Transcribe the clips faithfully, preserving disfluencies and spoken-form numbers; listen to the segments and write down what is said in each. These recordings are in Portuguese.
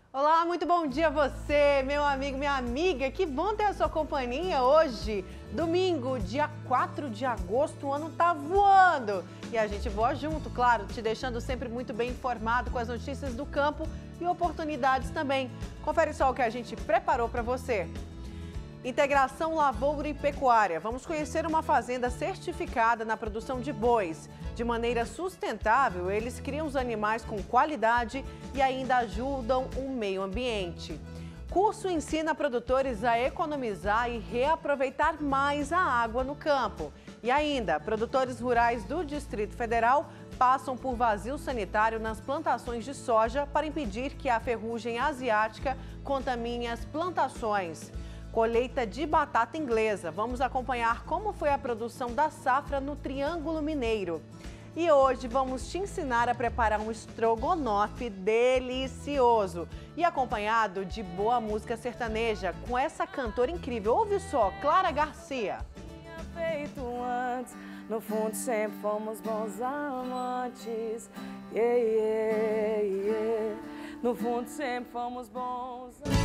Olá, muito bom dia a você, meu amigo, minha amiga. Que bom ter a sua companhia hoje, domingo, dia quatro de agosto. O ano tá voando e a gente voa junto, claro, te deixando sempre muito bem informado com as notícias do campo e oportunidades também. Confere só o que a gente preparou para você. Integração Lavoura e Pecuária. Vamos conhecer uma fazenda certificada na produção de bois. De maneira sustentável, eles criam os animais com qualidade e ainda ajudam o meio ambiente. Curso ensina produtores a economizar e reaproveitar mais a água no campo. E ainda, produtores rurais do Distrito Federal passam por vazio sanitário nas plantações de soja para impedir que a ferrugem asiática contamine as plantações. Colheita de batata inglesa. Vamos acompanhar como foi a produção da safra no Triângulo Mineiro. E hoje vamos te ensinar a preparar um estrogonofe delicioso e acompanhado de boa música sertaneja com essa cantora incrível. Ouve só, Clara Garcia. Feito antes, no fundo sempre fomos bons amantes. Yeah, yeah, yeah. No fundo sempre fomos bons amantes.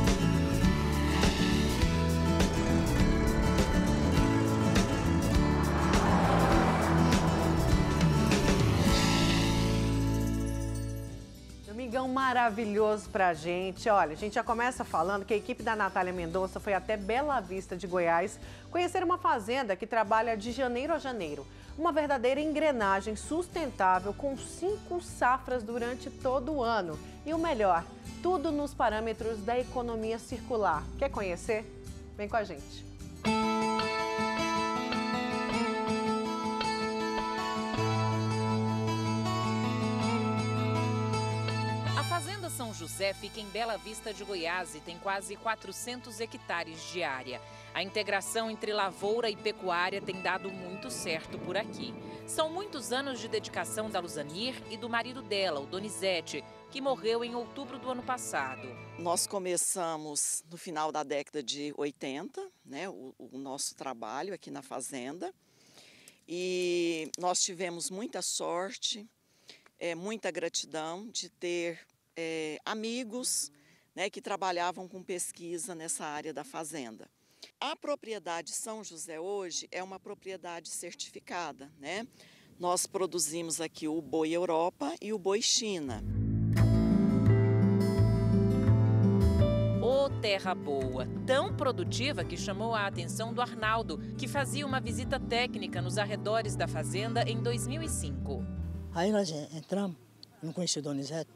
Domingão maravilhoso pra gente. Olha, a gente já começa falando que a equipe da Natália Mendonça foi até Bela Vista de Goiás conhecer uma fazenda que trabalha de janeiro a janeiro. Uma verdadeira engrenagem sustentável com cinco safras durante todo o ano. E o melhor, tudo nos parâmetros da economia circular. Quer conhecer? Vem com a gente. A Fazenda São José fica em Bela Vista de Goiás e tem quase quatrocentos hectares de área. A integração entre lavoura e pecuária tem dado muito certo por aqui. São muitos anos de dedicação da Luzanir e do marido dela, o Donizete, que morreu em outubro do ano passado. Nós começamos no final da década de oitenta, né, o, o nosso trabalho aqui na fazenda. E nós tivemos muita sorte, é, muita gratidão de ter É, amigos, né, que trabalhavam com pesquisa nessa área da fazenda. A propriedade São José hoje é uma propriedade certificada, né? Nós produzimos aqui o boi Europa e o boi China. Ô, terra boa, tão produtiva que chamou a atenção do Arnaldo, que fazia uma visita técnica nos arredores da fazenda em dois mil e cinco. Aí nós entramos, não conheci o Donizete.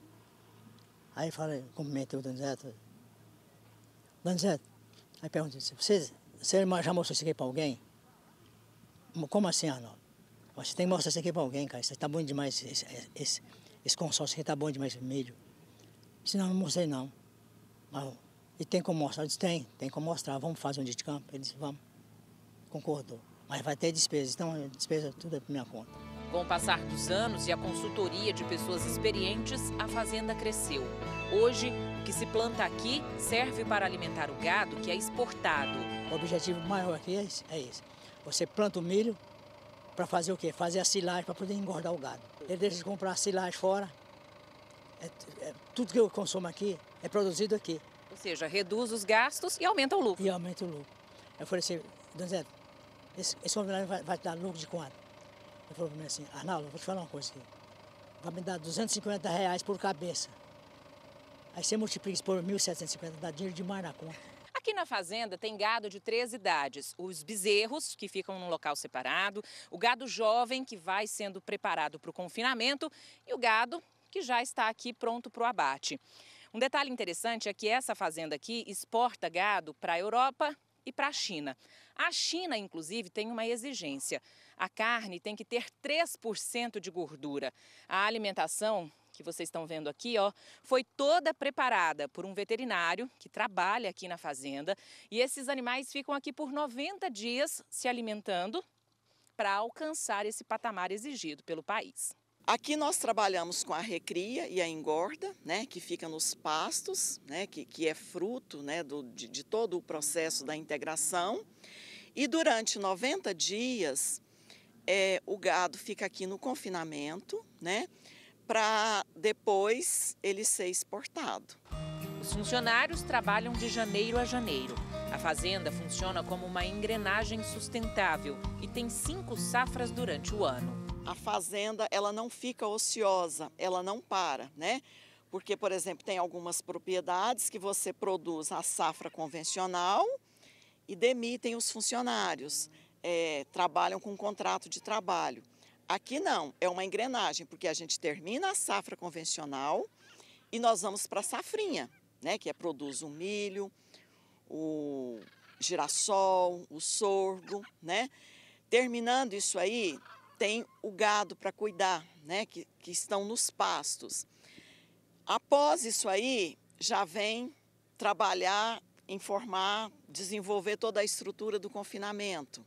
Aí falei, cumprimentei o Donizete. Donizete, aí perguntei, você, você já mostrou isso aqui para alguém? Como assim, Arnaldo? Você tem que mostrar isso aqui para alguém, cara. Isso tá bom demais, esse, esse, esse consórcio aqui tá bom demais, esse milho. Se não, não mostrei não. Mas, e tem como mostrar? Eu disse, tem, tem como mostrar, vamos fazer um dia de campo. Ele disse, vamos. Concordou. Mas vai ter despesa, então despesa tudo é por minha conta. Com o passar dos anos e a consultoria de pessoas experientes, a fazenda cresceu. Hoje, o que se planta aqui serve para alimentar o gado que é exportado. O objetivo maior aqui é esse. É esse. Você planta o milho para fazer o quê? Fazer a silagem para poder engordar o gado. Ele deixa de comprar a silagem fora. É, é, tudo que eu consumo aqui é produzido aqui. Ou seja, reduz os gastos e aumenta o lucro. E aumenta o lucro. Eu falei assim, Donizete, esse, esse homem vai, vai dar lucro de quanto? Ele falou para mim assim, Arnaldo, vou te falar uma coisa aqui. Vai me dar duzentos e cinquenta reais por cabeça. Aí você multiplica isso por mil setecentos e cinquenta, dá dinheiro demais na conta. Aqui na fazenda tem gado de três idades. Os bezerros, que ficam num local separado, o gado jovem, que vai sendo preparado para o confinamento, e o gado que já está aqui pronto para o abate. Um detalhe interessante é que essa fazenda aqui exporta gado para a Europa e para a China. A China, inclusive, tem uma exigência. A carne tem que ter três por cento de gordura. A alimentação que vocês estão vendo aqui, ó, foi toda preparada por um veterinário que trabalha aqui na fazenda. E esses animais ficam aqui por noventa dias se alimentando para alcançar esse patamar exigido pelo país. Aqui nós trabalhamos com a recria e a engorda, né, que fica nos pastos, né, que, que é fruto, né, do, de, de todo o processo da integração. E durante noventa dias, é, o gado fica aqui no confinamento, né, para depois ele ser exportado. Os funcionários trabalham de janeiro a janeiro. A fazenda funciona como uma engrenagem sustentável e tem cinco safras durante o ano. A fazenda, ela não fica ociosa, ela não para, né? Porque, por exemplo, tem algumas propriedades que você produz a safra convencional e demitem os funcionários, é, trabalham com contrato de trabalho. Aqui não, é uma engrenagem, porque a gente termina a safra convencional e nós vamos para a safrinha, né? Que é produz o milho, o girassol, o sorgo, né? Terminando isso aí, tem o gado para cuidar, né? Que, que estão nos pastos. Após isso aí, já vem trabalhar, informar, desenvolver toda a estrutura do confinamento.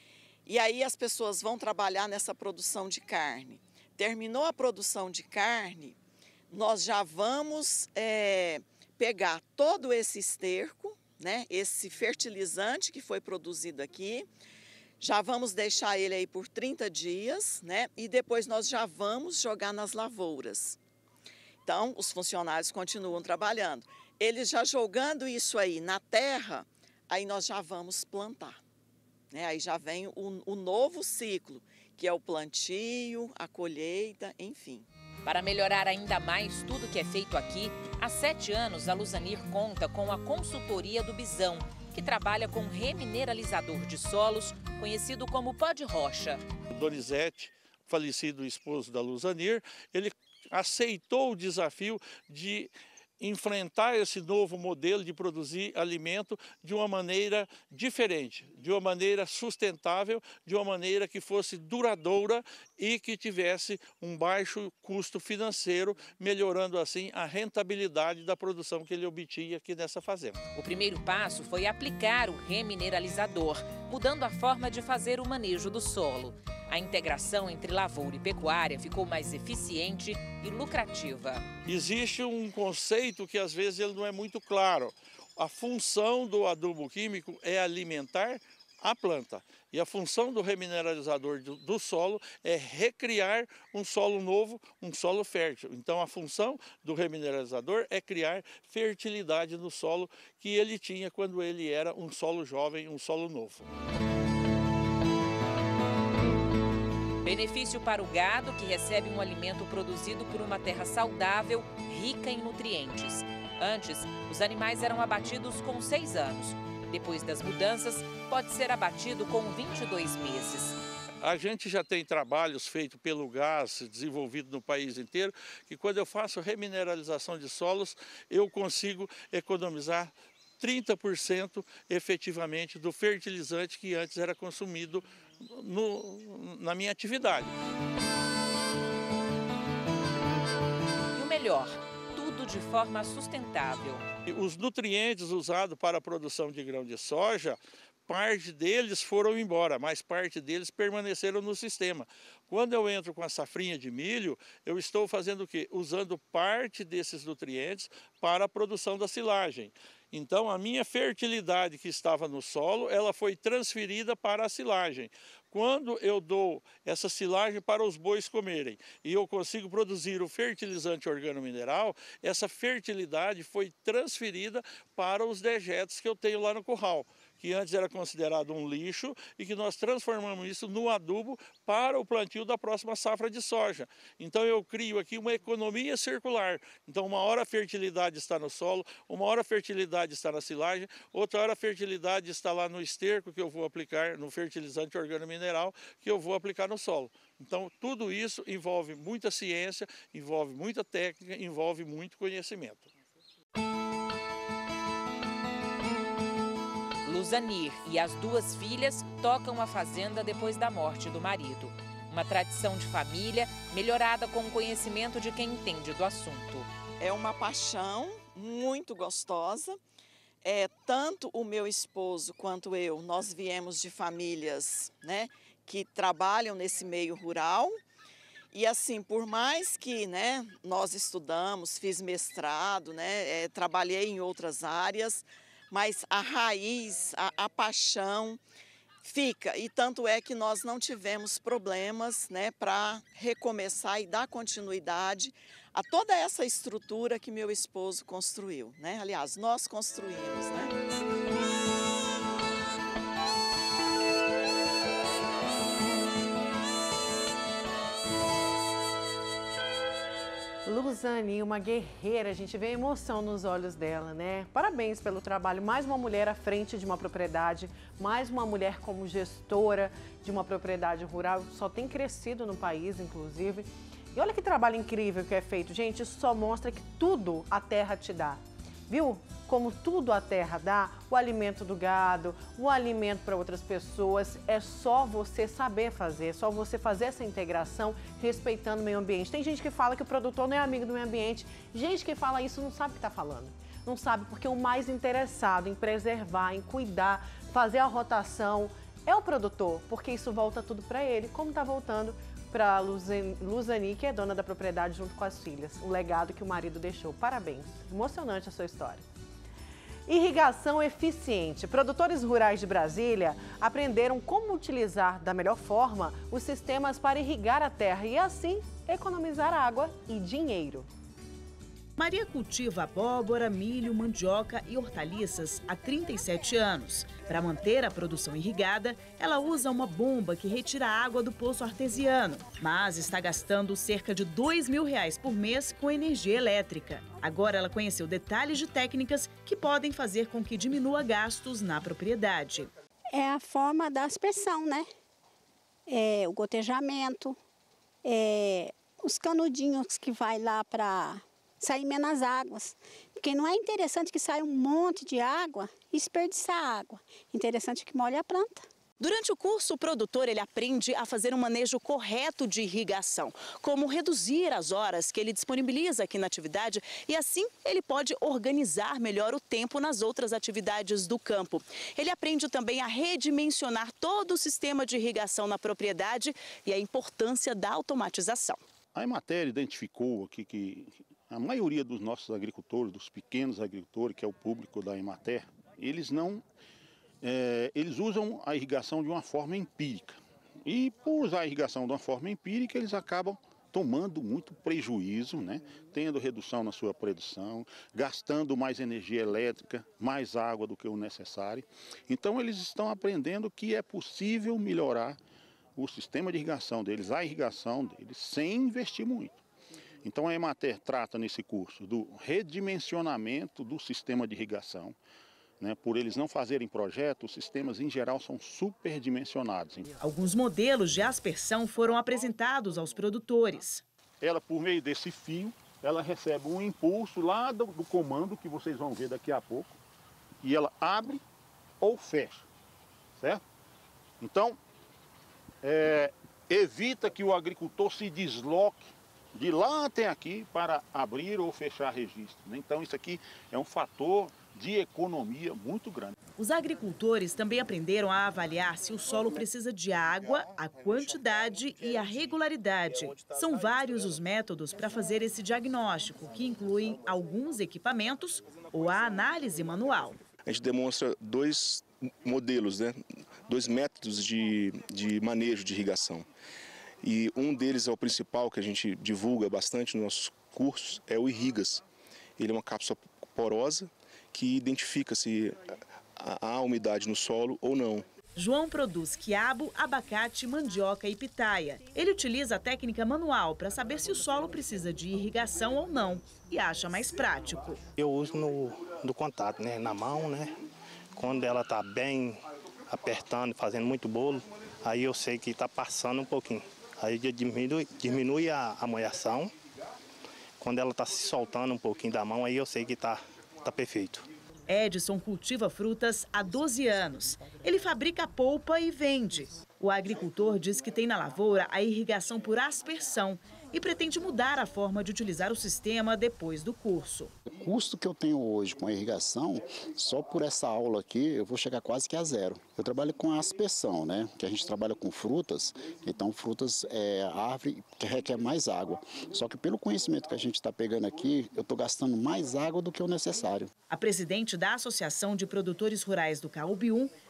E aí as pessoas vão trabalhar nessa produção de carne. Terminou a produção de carne, nós já vamos é, pegar todo esse esterco, né, esse fertilizante que foi produzido aqui, já vamos deixar ele aí por trinta dias, né, e depois nós já vamos jogar nas lavouras. Então, os funcionários continuam trabalhando. Eles já jogando isso aí na terra, aí nós já vamos plantar. Né? Aí já vem o, o novo ciclo, que é o plantio, a colheita, enfim. Para melhorar ainda mais tudo que é feito aqui, há sete anos a Luzanir conta com a consultoria do Bisão, que trabalha com remineralizador de solos, conhecido como pó de rocha. O Donizete, falecido esposo da Luzanir, ele aceitou o desafio de enfrentar esse novo modelo de produzir alimento de uma maneira diferente, de uma maneira sustentável, de uma maneira que fosse duradoura e que tivesse um baixo custo financeiro, melhorando assim a rentabilidade da produção que ele obtinha aqui nessa fazenda. O primeiro passo foi aplicar o remineralizador, mudando a forma de fazer o manejo do solo. A integração entre lavoura e pecuária ficou mais eficiente e lucrativa. Existe um conceito que às vezes ele não é muito claro. A função do adubo químico é alimentar a planta. E a função do remineralizador do, do solo é recriar um solo novo, um solo fértil. Então a função do remineralizador é criar fertilidade no solo que ele tinha quando ele era um solo jovem, um solo novo. Benefício para o gado, que recebe um alimento produzido por uma terra saudável, rica em nutrientes. Antes, os animais eram abatidos com seis anos. Depois das mudanças, pode ser abatido com vinte e dois meses. A gente já tem trabalhos feitos pelo gás, desenvolvido no país inteiro, que quando eu faço remineralização de solos, eu consigo economizar trinta por cento efetivamente do fertilizante que antes era consumido no, na minha atividade. E o melhor, tudo de forma sustentável. Os nutrientes usados para a produção de grão de soja, parte deles foram embora, mas parte deles permaneceram no sistema. Quando eu entro com a safrinha de milho, eu estou fazendo o quê? Usando parte desses nutrientes para a produção da silagem. Então, a minha fertilidade que estava no solo, ela foi transferida para a silagem. Quando eu dou essa silagem para os bois comerem e eu consigo produzir o fertilizante organomineral, essa fertilidade foi transferida para os dejetos que eu tenho lá no curral, que antes era considerado um lixo e que nós transformamos isso no adubo para o plantio da próxima safra de soja. Então eu crio aqui uma economia circular. Então uma hora a fertilidade está no solo, uma hora a fertilidade está na silagem, outra hora a fertilidade está lá no esterco que eu vou aplicar, no fertilizante organomineral que eu vou aplicar no solo. Então tudo isso envolve muita ciência, envolve muita técnica, envolve muito conhecimento. Luzanir e as duas filhas tocam a fazenda depois da morte do marido. Uma tradição de família melhorada com o conhecimento de quem entende do assunto. É uma paixão muito gostosa. É, tanto o meu esposo quanto eu, nós viemos de famílias, né, que trabalham nesse meio rural. E assim, por mais que, né, nós estudamos, fiz mestrado, né, é, trabalhei em outras áreas, mas a raiz, a, a paixão Fica, e tanto é que nós não tivemos problemas, né, para recomeçar e dar continuidade a toda essa estrutura que meu esposo construiu, né? Aliás, nós construímos, né? Luzani, uma guerreira, a gente vê a emoção nos olhos dela, né? Parabéns pelo trabalho. Mais uma mulher à frente de uma propriedade, mais uma mulher como gestora de uma propriedade rural, só tem crescido no país, inclusive. E olha que trabalho incrível que é feito, gente, isso só mostra que tudo a terra te dá. Viu? Como tudo a terra dá, o alimento do gado, o alimento para outras pessoas, é só você saber fazer, é só você fazer essa integração respeitando o meio ambiente. Tem gente que fala que o produtor não é amigo do meio ambiente, gente que fala isso não sabe o que está falando. Não sabe porque o mais interessado em preservar, em cuidar, fazer a rotação é o produtor, porque isso volta tudo para ele, como está voltando para a Luzani, que é dona da propriedade junto com as filhas. Um legado que o marido deixou. Parabéns. Emocionante a sua história. Irrigação eficiente. Produtores rurais de Brasília aprenderam como utilizar da melhor forma os sistemas para irrigar a terra e assim economizar água e dinheiro. Maria cultiva abóbora, milho, mandioca e hortaliças há trinta e sete anos. Para manter a produção irrigada, ela usa uma bomba que retira a água do poço artesiano, mas está gastando cerca de dois mil reais por mês com energia elétrica. Agora ela conheceu detalhes de técnicas que podem fazer com que diminua gastos na propriedade. É a forma da aspersão, né? É o gotejamento, é os canudinhos que vai lá para sair menos águas, porque não é interessante que saia um monte de água e desperdiçar água. Interessante que molhe a planta. Durante o curso, o produtor ele aprende a fazer um manejo correto de irrigação, como reduzir as horas que ele disponibiliza aqui na atividade e assim ele pode organizar melhor o tempo nas outras atividades do campo. Ele aprende também a redimensionar todo o sistema de irrigação na propriedade e a importância da automatização. A Emater identificou aqui que a maioria dos nossos agricultores, dos pequenos agricultores, que é o público da Emater, eles não, é, eles usam a irrigação de uma forma empírica. E por usar a irrigação de uma forma empírica, eles acabam tomando muito prejuízo, né? Tendo redução na sua produção, gastando mais energia elétrica, mais água do que o necessário. Então eles estão aprendendo que é possível melhorar o sistema de irrigação deles, a irrigação deles, sem investir muito. Então a Emater trata nesse curso do redimensionamento do sistema de irrigação, né? Por eles não fazerem projetos, os sistemas em geral são superdimensionados. Alguns modelos de aspersão foram apresentados aos produtores. Ela, por meio desse fio, ela recebe um impulso lá do, do comando que vocês vão ver daqui a pouco, e ela abre ou fecha, certo? Então, é, evita que o agricultor se desloque de lá até aqui para abrir ou fechar registro. Então isso aqui é um fator de economia muito grande. Os agricultores também aprenderam a avaliar se o solo precisa de água, a quantidade e a regularidade. São vários os métodos para fazer esse diagnóstico, que incluem alguns equipamentos ou a análise manual. A gente demonstra dois modelos, né? Dois métodos de, de manejo de irrigação. E um deles é o principal, que a gente divulga bastante nos nossos cursos, é o Irrigas. Ele é uma cápsula porosa que identifica se há umidade no solo ou não. João produz quiabo, abacate, mandioca e pitaia. Ele utiliza a técnica manual para saber se o solo precisa de irrigação ou não e acha mais prático. Eu uso no, no contato, né, na mão, né? Quando ela está bem apertando, fazendo muito bolo, aí eu sei que está passando um pouquinho. Aí diminui, diminui a, a molhação. Quando ela está se soltando um pouquinho da mão, aí eu sei que está tá perfeito. Edson cultiva frutas há doze anos. Ele fabrica polpa e vende. O agricultor diz que tem na lavoura a irrigação por aspersão e pretende mudar a forma de utilizar o sistema depois do curso. O custo que eu tenho hoje com a irrigação, só por essa aula aqui, eu vou chegar quase que a zero. Eu trabalho com a aspersão, né? Que a gente trabalha com frutas, então frutas é árvore que requer mais água. Só que pelo conhecimento que a gente está pegando aqui, eu estou gastando mais água do que o necessário. A presidente da Associação de Produtores Rurais do Caúbium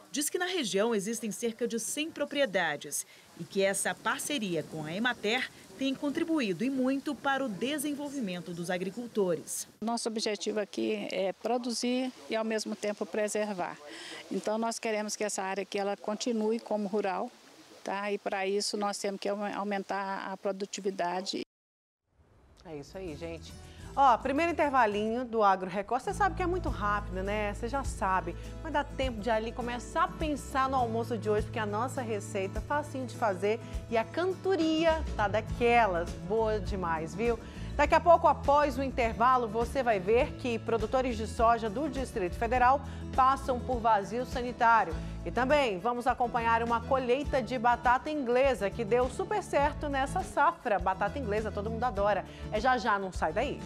diz que na região existem cerca de cem propriedades e que essa parceria com a Emater tem contribuído e muito para o desenvolvimento dos agricultores. Nosso objetivo aqui é produzir e ao mesmo tempo preservar. Então nós queremos que essa área aqui ela continue como rural, tá? E para isso nós temos que aumentar a produtividade. É isso aí, gente. Ó, primeiro intervalinho do Agro Record, você sabe que é muito rápido, né? Você já sabe, mas dá tempo de ali começar a pensar no almoço de hoje, porque a nossa receita é facinho de fazer e a cantoria tá daquelas, boa demais, viu? Daqui a pouco, após o intervalo, você vai ver que produtores de soja do Distrito Federal passam por vazio sanitário. E também vamos acompanhar uma colheita de batata inglesa que deu super certo nessa safra. Batata inglesa, todo mundo adora. É já já, não sai daí.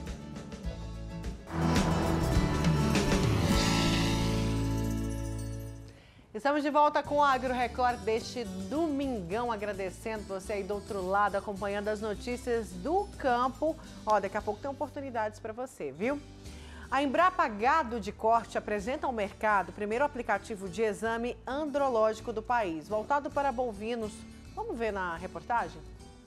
Estamos de volta com o Agro Record deste domingão, agradecendo você aí do outro lado, acompanhando as notícias do campo. Ó, daqui a pouco tem oportunidades para você, viu? A Embrapa Gado de Corte apresenta ao mercado o primeiro aplicativo de exame andrológico do país, voltado para bovinos. Vamos ver na reportagem?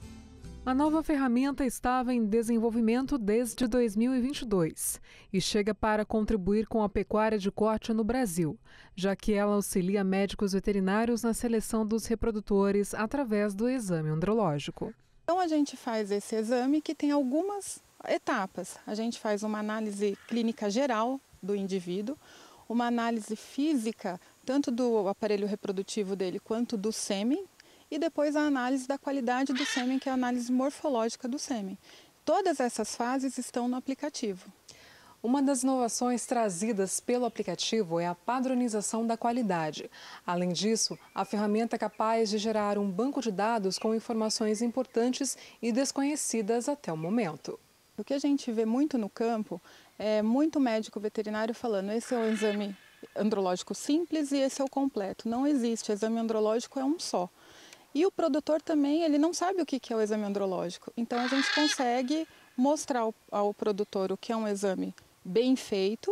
A nova ferramenta estava em desenvolvimento desde dois mil e vinte e dois e chega para contribuir com a pecuária de corte no Brasil, já que ela auxilia médicos veterinários na seleção dos reprodutores através do exame andrológico. Então a gente faz esse exame que tem algumas etapas. A gente faz uma análise clínica geral do indivíduo, uma análise física, tanto do aparelho reprodutivo dele quanto do sêmen, e depois a análise da qualidade do sêmen, que é a análise morfológica do sêmen. Todas essas fases estão no aplicativo. Uma das inovações trazidas pelo aplicativo é a padronização da qualidade. Além disso, a ferramenta é capaz de gerar um banco de dados com informações importantes e desconhecidas até o momento. O que a gente vê muito no campo é muito médico veterinário falando: esse é o exame andrológico simples e esse é o completo. Não existe, o exame andrológico é um só. E o produtor também, ele não sabe o que é o exame andrológico. Então a gente consegue mostrar ao, ao produtor o que é um exame bem feito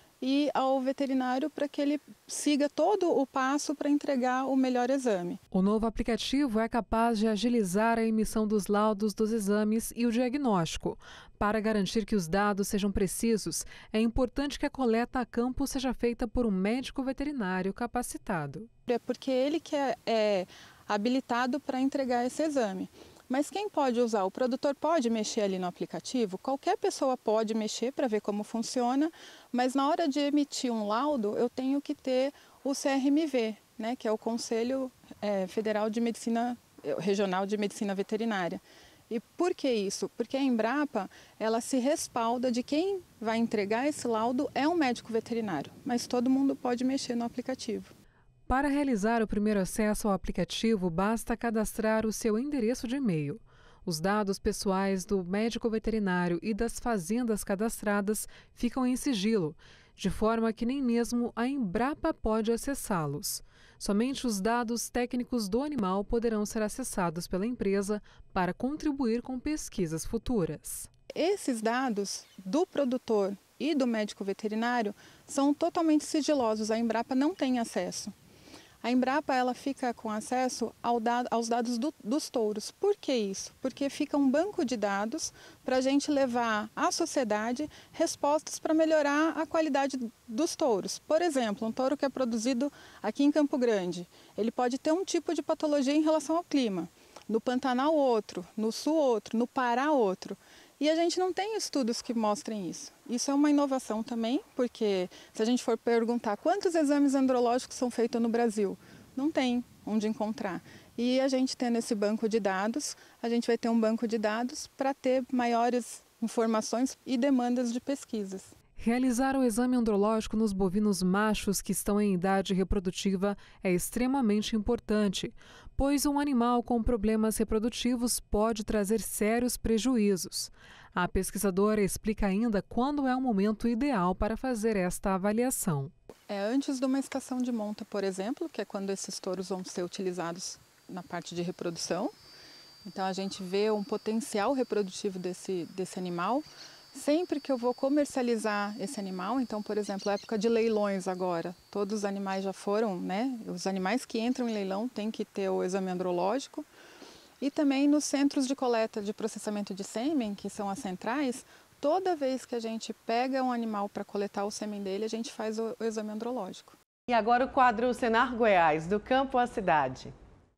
e ao veterinário para que ele siga todo o passo para entregar o melhor exame. O novo aplicativo é capaz de agilizar a emissão dos laudos dos exames e o diagnóstico. Para garantir que os dados sejam precisos, é importante que a coleta a campo seja feita por um médico veterinário capacitado. É porque ele que é, é habilitado para entregar esse exame. Mas quem pode usar? O produtor pode mexer ali no aplicativo, qualquer pessoa pode mexer para ver como funciona, mas na hora de emitir um laudo, eu tenho que ter o C R M V, né, que é o Conselho é, Federal de Medicina, Regional de Medicina Veterinária. E por que isso? Porque a Embrapa, ela se respalda de quem vai entregar esse laudo é um médico veterinário, mas todo mundo pode mexer no aplicativo. Para realizar o primeiro acesso ao aplicativo, basta cadastrar o seu endereço de e-mail. Os dados pessoais do médico veterinário e das fazendas cadastradas ficam em sigilo, de forma que nem mesmo a Embrapa pode acessá-los. Somente os dados técnicos do animal poderão ser acessados pela empresa para contribuir com pesquisas futuras. Esses dados do produtor e do médico veterinário são totalmente sigilosos, a Embrapa não tem acesso. A Embrapa ela fica com acesso ao dado, aos dados do, dos touros. Por que isso? Porque fica um banco de dados para a gente levar à sociedade respostas para melhorar a qualidade dos touros. Por exemplo, um touro que é produzido aqui em Campo Grande, ele pode ter um tipo de patologia em relação ao clima. No Pantanal outro, no Sul outro, no Pará outro. E a gente não tem estudos que mostrem isso. Isso é uma inovação também, porque se a gente for perguntar quantos exames andrológicos são feitos no Brasil, não tem onde encontrar. E a gente tendo esse banco de dados, a gente vai ter um banco de dados para ter maiores informações e demandas de pesquisas. Realizar o exame andrológico nos bovinos machos que estão em idade reprodutiva é extremamente importante, pois um animal com problemas reprodutivos pode trazer sérios prejuízos. A pesquisadora explica ainda quando é o momento ideal para fazer esta avaliação. É antes de uma estação de monta, por exemplo, que é quando esses touros vão ser utilizados na parte de reprodução. Então a gente vê um potencial reprodutivo desse, desse animal. Sempre que eu vou comercializar esse animal, então, por exemplo, época de leilões agora, todos os animais já foram, né? Os animais que entram em leilão têm que ter o exame andrológico. E também nos centros de coleta de processamento de sêmen, que são as centrais, toda vez que a gente pega um animal para coletar o sêmen dele, a gente faz o, o exame andrológico. E agora o quadro Senar Goiás, do campo à cidade.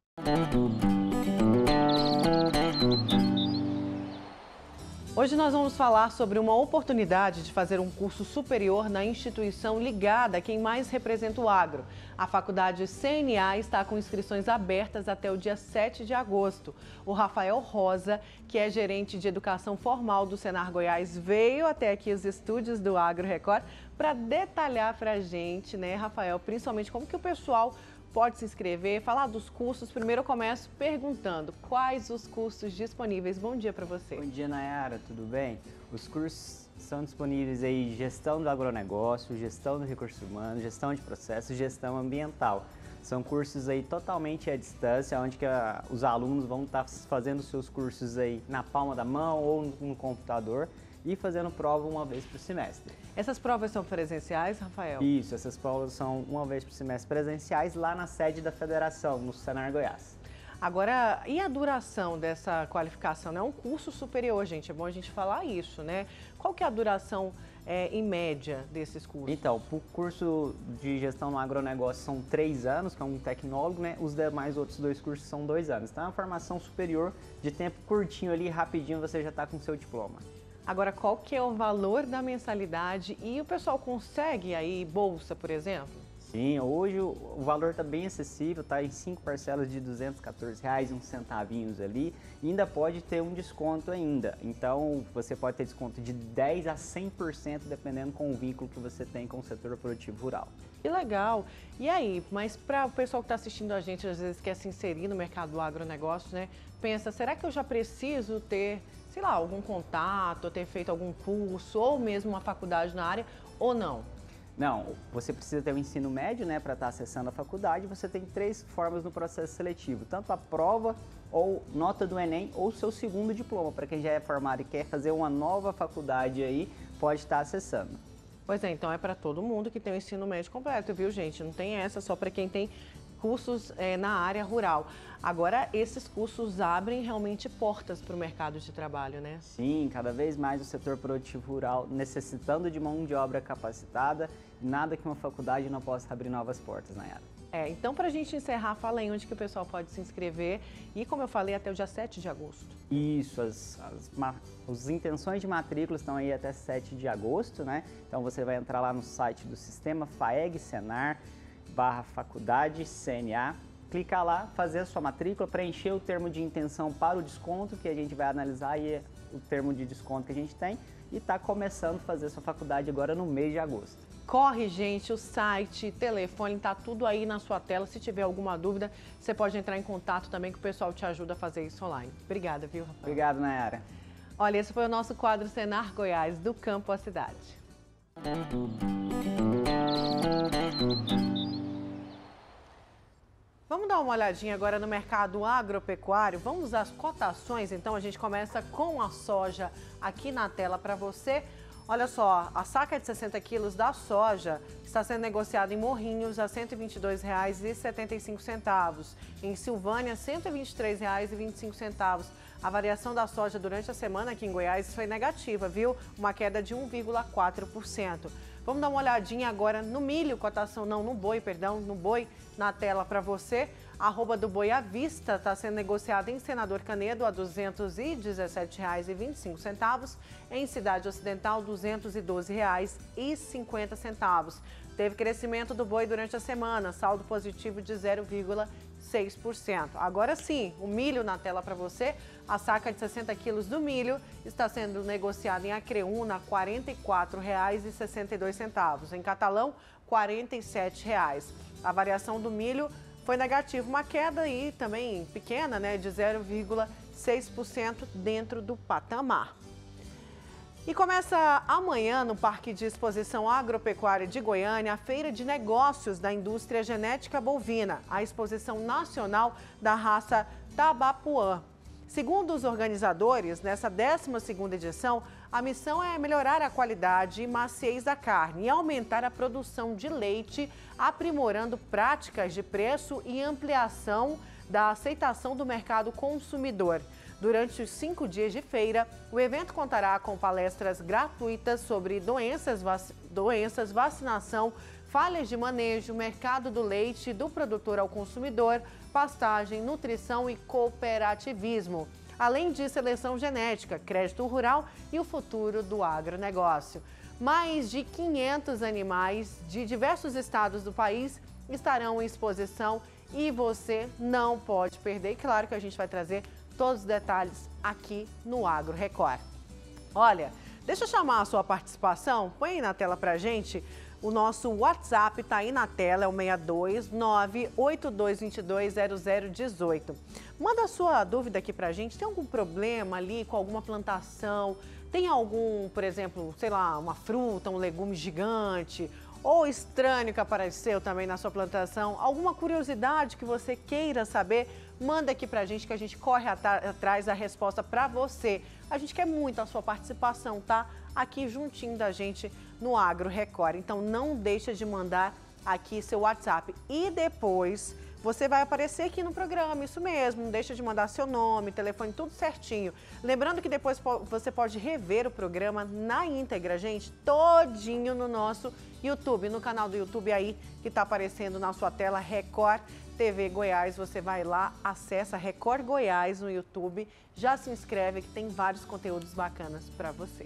Hoje nós vamos falar sobre uma oportunidade de fazer um curso superior na instituição ligada a quem mais representa o agro. A faculdade C N A está com inscrições abertas até o dia sete de agosto. O Rafael Rosa, que é gerente de educação formal do Senar Goiás, veio até aqui os estúdios do Agro Record para detalhar para a gente, né, Rafael, principalmente como que o pessoal pode se inscrever, falar dos cursos. Primeiro eu começo perguntando quais os cursos disponíveis. Bom dia para você. Bom dia, Nayara, tudo bem? Os cursos são disponíveis aí gestão do agronegócio, gestão do recurso humano, gestão de processos, gestão ambiental. São cursos aí totalmente à distância, onde que a, os alunos vão estar fazendo seus cursos aí na palma da mão ou no, no computador e fazendo prova uma vez por semestre. Essas provas são presenciais, Rafael? Isso, essas provas são uma vez por semestre presenciais lá na sede da federação, no Senar Goiás. Agora, e a duração dessa qualificação? É um curso superior, gente, é bom a gente falar isso, né? Qual que é a duração é, em média desses cursos? Então, o curso de gestão no agronegócio são três anos, que é um tecnólogo, né? Os demais outros dois cursos são dois anos. Então, é uma formação superior de tempo curtinho ali, rapidinho você já está com o seu diploma. Agora, qual que é o valor da mensalidade e o pessoal consegue aí bolsa, por exemplo? Sim, hoje o, o valor está bem acessível, está em cinco parcelas de duzentos e quatorze reais, uns centavinhos ali, e ainda pode ter um desconto ainda. Então, você pode ter desconto de dez a cem por cento, dependendo com o vínculo que você tem com o setor produtivo rural. Que legal! E aí, mas para o pessoal que está assistindo a gente, às vezes quer se inserir no mercado do agronegócio, né? Pensa, será que eu já preciso ter, sei lá, algum contato, ou ter feito algum curso, ou mesmo uma faculdade na área, ou não? Não, você precisa ter o ensino médio, né, para estar acessando a faculdade. Você tem três formas no processo seletivo, tanto a prova, ou nota do Enem, ou seu segundo diploma. Para quem já é formado e quer fazer uma nova faculdade aí, pode estar acessando. Pois é, então é para todo mundo que tem o ensino médio completo, viu, gente? Não tem essa só para quem tem cursos é, na área rural. Agora, esses cursos abrem realmente portas para o mercado de trabalho, né? Sim, cada vez mais o setor produtivo rural necessitando de mão de obra capacitada. Nada que uma faculdade não possa abrir novas portas, Nayara. É, então, para a gente encerrar, fala aí onde que o pessoal pode se inscrever e, como eu falei, até o dia sete de agosto. Isso, as, as, as intenções de matrícula estão aí até sete de agosto, né? Então, você vai entrar lá no site do Sistema FAEG Senar, barra Faculdade C N A, clicar lá, fazer a sua matrícula, preencher o termo de intenção para o desconto, que a gente vai analisar aí o termo de desconto que a gente tem, e está começando a fazer a sua faculdade agora no mês de agosto. Corre, gente, o site, telefone, está tudo aí na sua tela. Se tiver alguma dúvida, você pode entrar em contato também, que o pessoal te ajuda a fazer isso online. Obrigada, viu, Rafael? Obrigado, Nayara. Olha, esse foi o nosso quadro Senar Goiás, do campo à cidade. Vamos dar uma olhadinha agora no mercado agropecuário. Vamos às cotações, então a gente começa com a soja aqui na tela para você. Olha só, a saca de sessenta quilos da soja está sendo negociada em Morrinhos a cento e vinte e dois reais e setenta e cinco centavos. Em Silvânia, cento e vinte e três reais e vinte e cinco centavos. A variação da soja durante a semana aqui em Goiás foi negativa, viu? Uma queda de um vírgula quatro por cento. Vamos dar uma olhadinha agora no milho, cotação não, no boi, perdão, no boi na tela para você. A arroba do boi à vista está sendo negociada em Senador Canedo a duzentos e dezessete reais e vinte e cinco centavos. Em Cidade Ocidental, duzentos e doze reais e cinquenta centavos. Teve crescimento do boi durante a semana, saldo positivo de zero vírgula seis por cento. Agora sim, o milho na tela para você. A saca de sessenta quilos do milho está sendo negociada em Acreúna a quarenta e quatro reais e sessenta e dois centavos. Em Catalão, quarenta e sete reais. A variação do milho foi negativa, uma queda aí também pequena, né, de zero vírgula seis por cento dentro do patamar. E começa amanhã no Parque de Exposição Agropecuária de Goiânia a Feira de Negócios da Indústria Genética Bovina, a exposição nacional da raça Tabapuã. Segundo os organizadores, nessa décima segunda edição, A missão é melhorar a qualidade e maciez da carne e aumentar a produção de leite, aprimorando práticas de preço e ampliação da aceitação do mercado consumidor. Durante os cinco dias de feira, o evento contará com palestras gratuitas sobre doenças, vac... doenças, vacinação, falhas de manejo, mercado do leite, do produtor ao consumidor, pastagem, nutrição e cooperativismo. Além de seleção genética, crédito rural e o futuro do agronegócio. Mais de quinhentos animais de diversos estados do país estarão em exposição e você não pode perder. E claro que a gente vai trazer todos os detalhes aqui no Agro Record. Olha, deixa eu chamar a sua participação, põe aí na tela pra gente. O nosso WhatsApp está aí na tela, é o seis dois nove oito dois dois dois zero zero um oito. Manda a sua dúvida aqui pra gente. Tem algum problema ali com alguma plantação? Tem algum, por exemplo, sei lá, uma fruta, um legume gigante ou estranho que apareceu também na sua plantação? Alguma curiosidade que você queira saber? Manda aqui pra gente que a gente corre atrás da resposta pra você. A gente quer muito a sua participação, tá? Aqui juntinho da gente no Agro Record. Então não deixa de mandar aqui seu WhatsApp. E depois você vai aparecer aqui no programa, isso mesmo. Não deixa de mandar seu nome, telefone, tudo certinho. Lembrando que depois você pode rever o programa na íntegra, gente, todinho no nosso YouTube, no canal do YouTube aí que tá aparecendo na sua tela, Record T V Goiás. Você vai lá, acessa Record Goiás no YouTube, já se inscreve que tem vários conteúdos bacanas para você.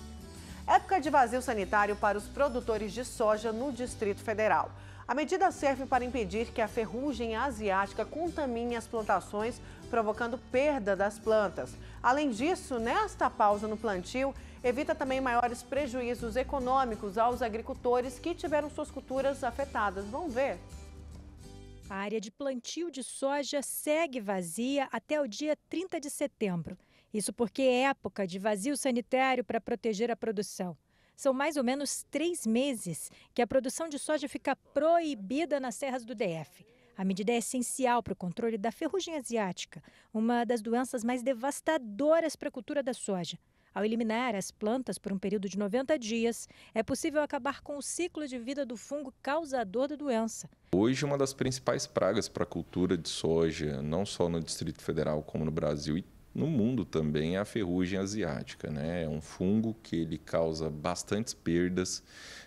Época de vazio sanitário para os produtores de soja no Distrito Federal. A medida serve para impedir que a ferrugem asiática contamine as plantações, provocando perda das plantas. Além disso, nesta pausa no plantio, evita também maiores prejuízos econômicos aos agricultores que tiveram suas culturas afetadas. Vamos ver? A área de plantio de soja segue vazia até o dia trinta de setembro. Isso porque é época de vazio sanitário para proteger a produção. São mais ou menos três meses que a produção de soja fica proibida nas serras do D F. A medida é essencial para o controle da ferrugem asiática, uma das doenças mais devastadoras para a cultura da soja. Ao eliminar as plantas por um período de noventa dias, é possível acabar com o ciclo de vida do fungo causador da doença. Hoje, uma das principais pragas para a cultura de soja, não só no Distrito Federal como no Brasil e no mundo também, é a ferrugem asiática, né? É um fungo que ele causa bastantes perdas,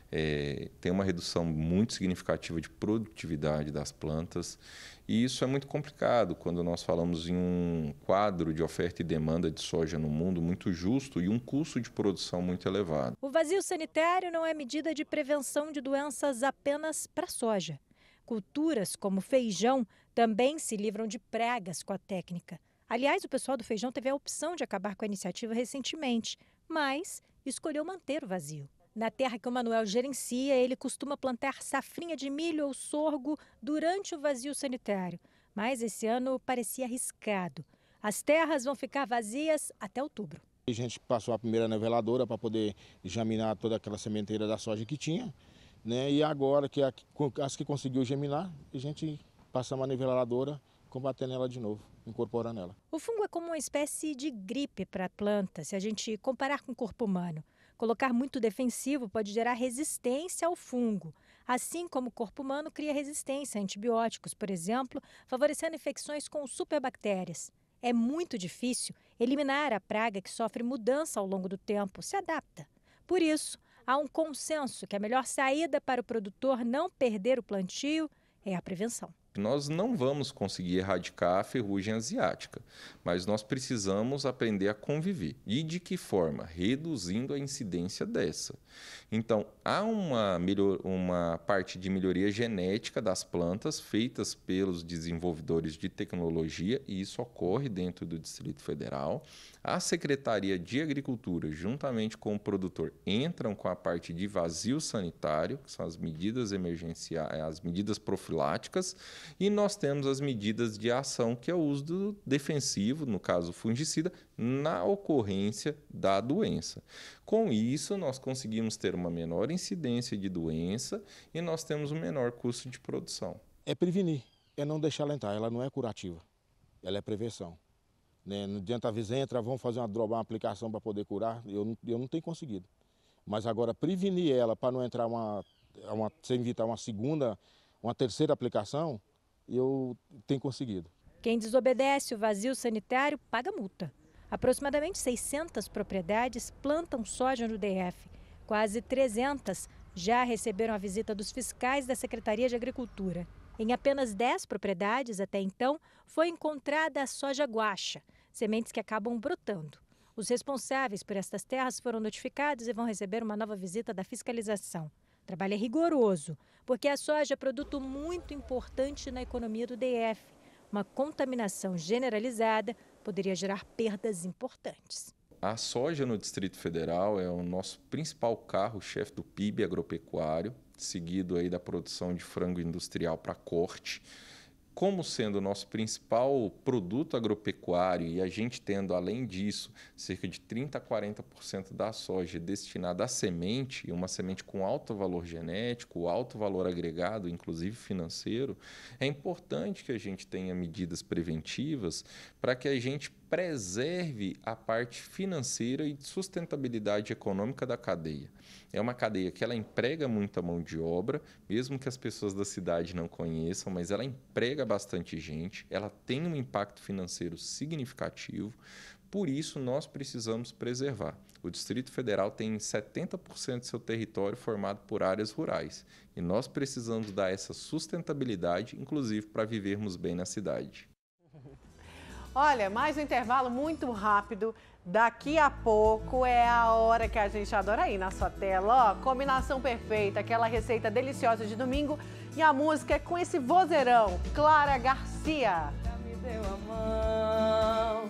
é, tem uma redução muito significativa de produtividade das plantas. E isso é muito complicado quando nós falamos em um quadro de oferta e demanda de soja no mundo muito justo e um custo de produção muito elevado. O vazio sanitário não é medida de prevenção de doenças apenas para a soja. Culturas como feijão também se livram de pragas com a técnica. Aliás, o pessoal do feijão teve a opção de acabar com a iniciativa recentemente, mas escolheu manter o vazio. Na terra que o Manuel gerencia, ele costuma plantar safrinha de milho ou sorgo durante o vazio sanitário. Mas esse ano parecia arriscado. As terras vão ficar vazias até outubro. A gente passou a primeira niveladora para poder germinar toda aquela sementeira da soja que tinha, né? E agora que as que conseguiu germinar, a gente passamos a niveladora, combatendo ela de novo, incorporando ela. O fungo é como uma espécie de gripe para a planta, se a gente comparar com o corpo humano. Colocar muito defensivo pode gerar resistência ao fungo, assim como o corpo humano cria resistência a antibióticos, por exemplo, favorecendo infecções com superbactérias. É muito difícil eliminar a praga que sofre mudança ao longo do tempo, se adapta. Por isso, há um consenso que a melhor saída para o produtor não perder o plantio é a prevenção. Nós não vamos conseguir erradicar a ferrugem asiática, mas nós precisamos aprender a conviver. E de que forma? Reduzindo a incidência dessa. Então, há uma, melhor, uma parte de melhoria genética das plantas feitas pelos desenvolvedores de tecnologia, e isso ocorre dentro do Distrito Federal. A Secretaria de Agricultura, juntamente com o produtor, entram com a parte de vazio sanitário, que são as medidas emergenciais, as medidas profiláticas, e nós temos as medidas de ação, que é o uso do defensivo, no caso fungicida, na ocorrência da doença. Com isso, nós conseguimos ter uma menor incidência de doença e nós temos um menor custo de produção. É prevenir, é não deixar ela entrar, ela não é curativa, ela é prevenção. Né? Não adianta, às vezes entra, vamos fazer uma drobar, uma aplicação para poder curar, eu não, eu não tenho conseguido. Mas agora prevenir ela para não entrar uma, uma, sem evitar uma segunda, uma terceira aplicação, eu tenho conseguido. Quem desobedece o vazio sanitário paga multa. Aproximadamente seiscentas propriedades plantam soja no D F. Quase trezentas já receberam a visita dos fiscais da Secretaria de Agricultura. Em apenas dez propriedades, até então, foi encontrada a soja guaxa, sementes que acabam brotando. Os responsáveis por estas terras foram notificados e vão receber uma nova visita da fiscalização. O trabalho é rigoroso, porque a soja é produto muito importante na economia do D F. Uma contaminação generalizada poderia gerar perdas importantes. A soja no Distrito Federal é o nosso principal carro-chefe do P I B agropecuário, seguido aí da produção de frango industrial para corte. Como sendo o nosso principal produto agropecuário e a gente tendo, além disso, cerca de trinta a quarenta por cento da soja destinada à semente, uma semente com alto valor genético, alto valor agregado, inclusive financeiro, é importante que a gente tenha medidas preventivas para que a gente preserve a parte financeira e de sustentabilidade econômica da cadeia. É uma cadeia que ela emprega muita mão de obra, mesmo que as pessoas da cidade não conheçam, mas ela emprega bastante gente, ela tem um impacto financeiro significativo, por isso nós precisamos preservar. O Distrito Federal tem setenta por cento do seu território formado por áreas rurais e nós precisamos dar essa sustentabilidade, inclusive para vivermos bem na cidade. Olha, mais um intervalo muito rápido. Daqui a pouco é a hora que a gente adora aí na sua tela. Ó, combinação perfeita, aquela receita deliciosa de domingo. E a música é com esse vozeirão, Clara Garcia. Já me deu a mão.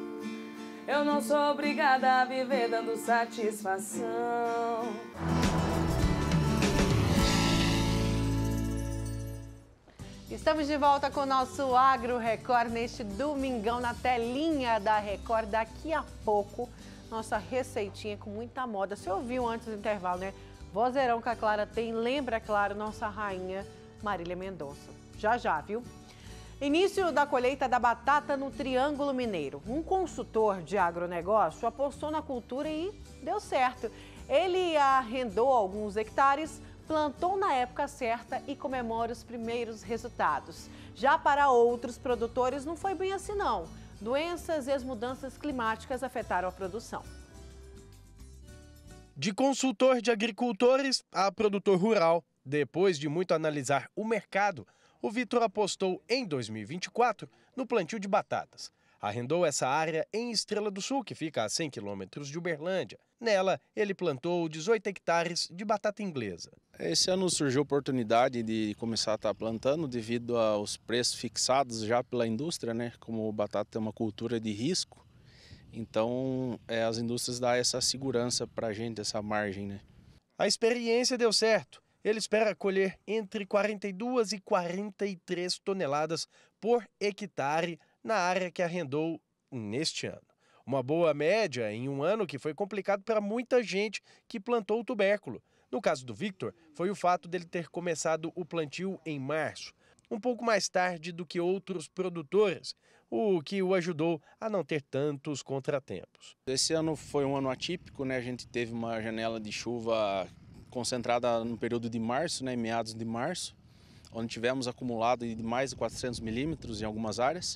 Eu não sou obrigada a viver dando satisfação. Estamos de volta com o nosso Agro Record neste domingão na telinha da Record. Daqui a pouco, nossa receitinha com muita moda. Você ouviu antes do intervalo, né? Vozeirão que a Clara tem, lembra, claro, nossa rainha Marília Mendonça. Já já, viu? Início da colheita da batata no Triângulo Mineiro. Um consultor de agronegócio apostou na cultura e deu certo. Ele arrendou alguns hectares, plantou na época certa e comemora os primeiros resultados. Já para outros produtores não foi bem assim não. Doenças e as mudanças climáticas afetaram a produção. De consultor de agricultores a produtor rural, depois de muito analisar o mercado, o Vitor apostou em dois mil e vinte e quatro no plantio de batatas. Arrendou essa área em Estrela do Sul, que fica a cem quilômetros de Uberlândia. Nela, ele plantou dezoito hectares de batata inglesa. Esse ano surgiu a oportunidade de começar a estar plantando devido aos preços fixados já pela indústria, né? Como a batata é uma cultura de risco, então é, as indústrias dão essa segurança para a gente, essa margem, né? A experiência deu certo. Ele espera colher entre quarenta e duas e quarenta e três toneladas por hectare na área que arrendou neste ano. Uma boa média em um ano que foi complicado para muita gente que plantou o tubérculo. No caso do Victor, foi o fato dele ter começado o plantio em março, um pouco mais tarde do que outros produtores, o que o ajudou a não ter tantos contratempos. Esse ano foi um ano atípico, né? A gente teve uma janela de chuva concentrada no período de março, né? Meados de março, onde tivemos acumulado de mais de quatrocentos milímetros em algumas áreas.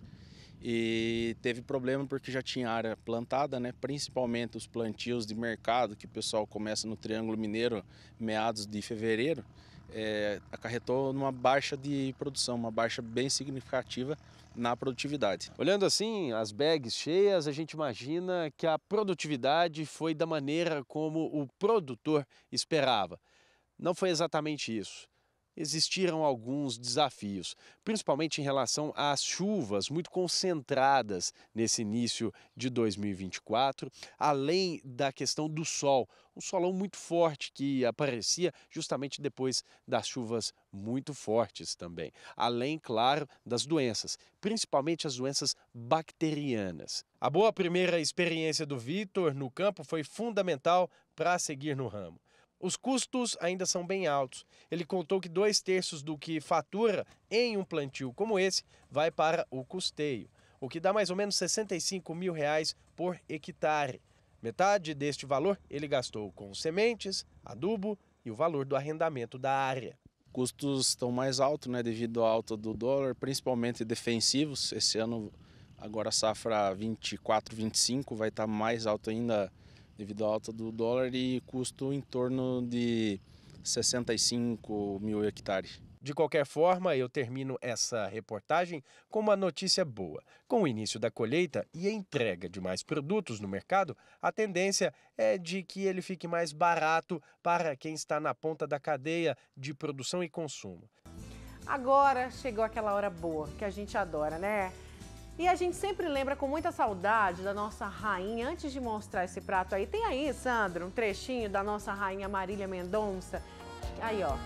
E teve problema porque já tinha área plantada, né? Principalmente os plantios de mercado, que o pessoal começa no Triângulo Mineiro meados de fevereiro, é, acarretou numa baixa de produção, uma baixa bem significativa na produtividade. Olhando assim, as bags cheias, a gente imagina que a produtividade foi da maneira como o produtor esperava. Não foi exatamente isso. Existiram alguns desafios, principalmente em relação às chuvas muito concentradas nesse início de dois mil e vinte e quatro, além da questão do sol, um solão muito forte que aparecia justamente depois das chuvas muito fortes também, além, claro, das doenças, principalmente as doenças bacterianas. A boa primeira experiência do Vitor no campo foi fundamental para seguir no ramo. Os custos ainda são bem altos. Ele contou que dois terços do que fatura em um plantio como esse vai para o custeio. O o que dá mais ou menos sessenta e cinco mil reais por hectare. Metade deste valor ele gastou com sementes, adubo e o valor do arrendamento da área. Custos estão mais altos, né, devido à alta do dólar, principalmente defensivos. Esse ano, agora a safra vinte e quatro, vinte e cinco vai estar mais alto ainda devido à alta do dólar e custo em torno de sessenta e cinco mil hectares. De qualquer forma, eu termino essa reportagem com uma notícia boa. Com o início da colheita e a entrega de mais produtos no mercado, a tendência é de que ele fique mais barato para quem está na ponta da cadeia de produção e consumo. Agora chegou aquela hora boa que a gente adora, né? E a gente sempre lembra com muita saudade da nossa rainha. Antes de mostrar esse prato aí, tem aí, Sandro, um trechinho da nossa rainha Marília Mendonça. Aí, ó.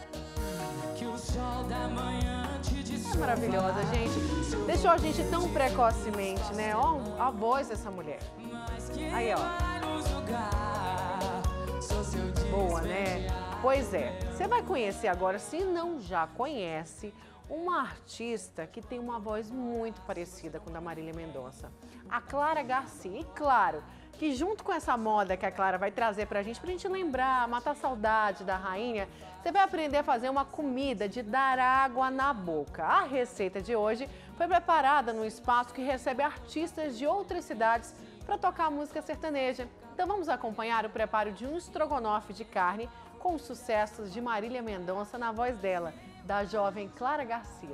É maravilhosa, gente. Deixou a gente tão precocemente, né? Ó, a voz dessa mulher. Aí, ó. Boa, né? Pois é. Você vai conhecer agora, se não já conhece, uma artista que tem uma voz muito parecida com a da Marília Mendonça. A Clara Garcia. E claro, que junto com essa moda que a Clara vai trazer pra gente, pra gente lembrar, matar a saudade da rainha, você vai aprender a fazer uma comida de dar água na boca. A receita de hoje foi preparada num espaço que recebe artistas de outras cidades para tocar música sertaneja. Então vamos acompanhar o preparo de um estrogonofe de carne com os sucessos de Marília Mendonça na voz dela, da jovem Clara Garcia.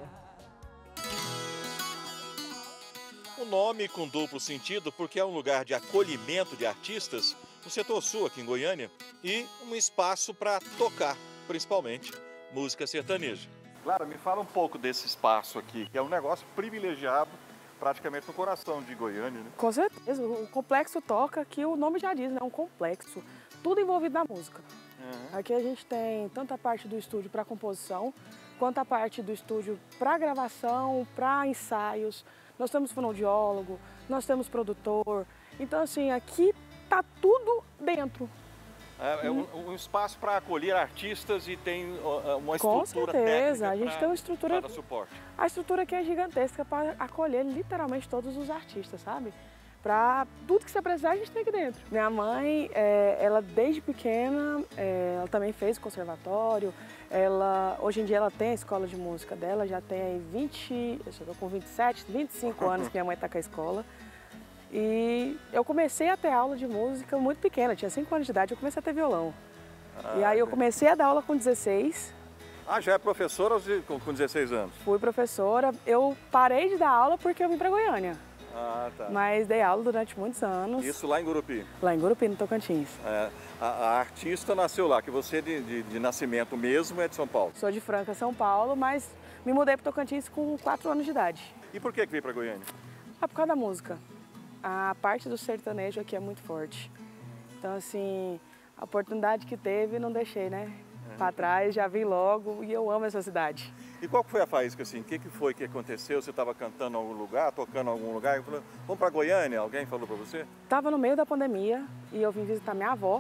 O nome com duplo sentido porque é um lugar de acolhimento de artistas no setor sul aqui em Goiânia e um espaço para tocar, principalmente, música sertaneja. Clara, me fala um pouco desse espaço aqui, que é um negócio privilegiado praticamente no coração de Goiânia, né? Com certeza, o Complexo Toca, que o nome já diz, né? Um complexo, tudo envolvido na música. Uhum. Aqui a gente tem tanto a parte do estúdio para composição, quanto a parte do estúdio para gravação, para ensaios. Nós temos fonoaudiólogo, nós temos produtor. Então, assim, aqui tá tudo dentro. É, é um, um espaço para acolher artistas e tem uma estrutura Com certeza, técnica a gente pra, tem uma estrutura. para suporte. A estrutura aqui é gigantesca para acolher literalmente todos os artistas, sabe? Para tudo que você precisar, a gente tem aqui dentro. Minha mãe, é, ela desde pequena, é, ela também fez o conservatório. Ela, hoje em dia ela tem a escola de música dela, já tem aí vinte, eu estou com vinte e sete, vinte e cinco anos que minha mãe está com a escola. E eu comecei a ter aula de música muito pequena, tinha cinco anos de idade, eu comecei a ter violão. Ah, e aí eu comecei a dar aula com dezesseis. Ah, já é professora com dezesseis anos? Fui professora, eu parei de dar aula porque eu vim para Goiânia. Ah, tá. Mas dei aula durante muitos anos. Isso lá em Gurupi? Lá em Gurupi, no Tocantins. É, a, a artista nasceu lá, que você de, de, de nascimento mesmo é de São Paulo? Sou de Franca, São Paulo, mas me mudei para Tocantins com quatro anos de idade. E por que que veio para Goiânia? Ah, por causa da música. A parte do sertanejo aqui é muito forte. Então, assim, a oportunidade que teve, não deixei, né? Uhum. Para trás, já vim logo e eu amo essa cidade. E qual foi a faísca, assim? O que, que foi que aconteceu? Você estava cantando em algum lugar, tocando em algum lugar, e falou, vamos para Goiânia? Alguém falou para você? Estava no meio da pandemia e eu vim visitar minha avó.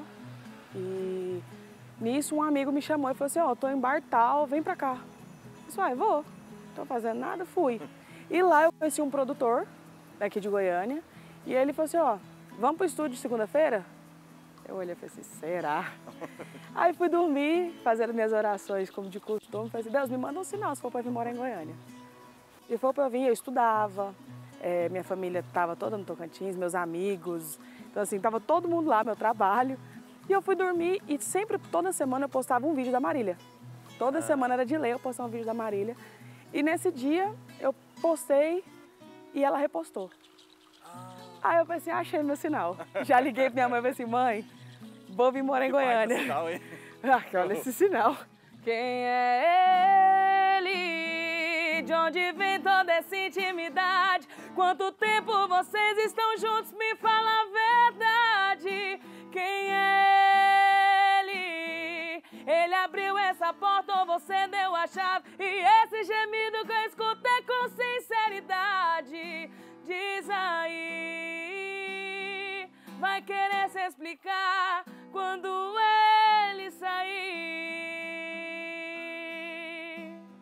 E nisso um amigo me chamou e falou assim, ó, oh, tô em bar tal, vem pra cá. Eu disse, ah, eu vou. Tô fazendo nada, fui. E lá eu conheci um produtor daqui de Goiânia e ele falou assim, ó, oh, vamos pro estúdio segunda-feira? Eu olhei e falei assim, será? Aí fui dormir, fazendo minhas orações como de costume. Falei assim, Deus, me manda um sinal se for para vir morar em Goiânia. E foi para eu vir, eu estudava, é, minha família estava toda no Tocantins, meus amigos. Então assim, estava todo mundo lá, meu trabalho. E eu fui dormir e sempre, toda semana, eu postava um vídeo da Marília. Toda semana era de lei eu postar um vídeo da Marília. E nesse dia eu postei e ela repostou. Aí eu pensei, achei meu sinal. Já liguei pra minha mãe e falei assim, mãe, vou vir morar em Goiânia. Sinal, hein? Ah, olha esse sinal. Quem é ele? De onde vem toda essa intimidade? Quanto tempo vocês estão juntos? Me fala a verdade. Quem é ele? Ele abriu essa porta ou você deu a chave? E esse gemido que eu escutei com sinceridade. Diz aí, vai querer se explicar quando ele sair.